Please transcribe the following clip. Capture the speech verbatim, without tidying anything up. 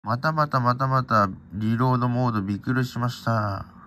またまたまたまた、リロードモードびっくりしました。